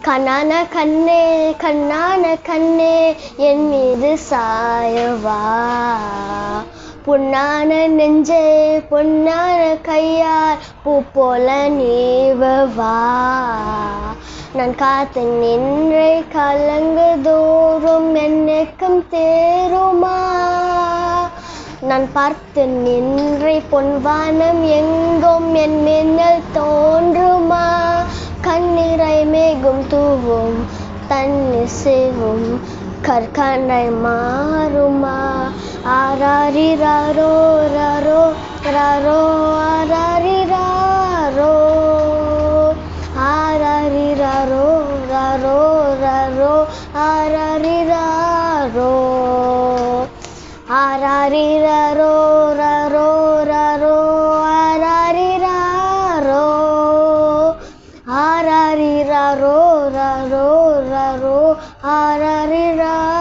கண்ணான கண்ணே கண்ணான கண்ணே என் மீது சாயவா, பொன்னான நெஞ்சே பொன்னான கையால் பூ போல நீவவா. நான் காத்து நின்றை கலங்குதோறும் என்னைக்கும் தேருமா, நான் பார்த்து நின்றை பொன்வானம் எங்கும் என் மின்னல் தோன்றுமா. கண்ணீரை மேகம் தூவும் தண்ணீர் சேவும் கற்கண்டாய் மாறுமா. ஆராரிராரோ ராரோ ராரோ ஆராரிராரோ, ஆராரிராரோ ராரோ ராரோ ஆராரிராரோ, ஆராரிராரோ ராரோ ராரோ ஆராரிராரோ, ஆராரிராரோ ராரோ ராரோ ஆராரிராரோ.